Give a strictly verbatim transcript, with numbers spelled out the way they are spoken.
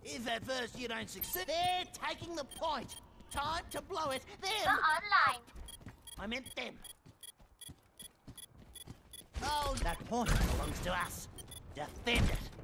If at first you don't succeed, they're taking the point. Time to blow it. Them. The online. I meant them. Oh, that point belongs to us. Defend it.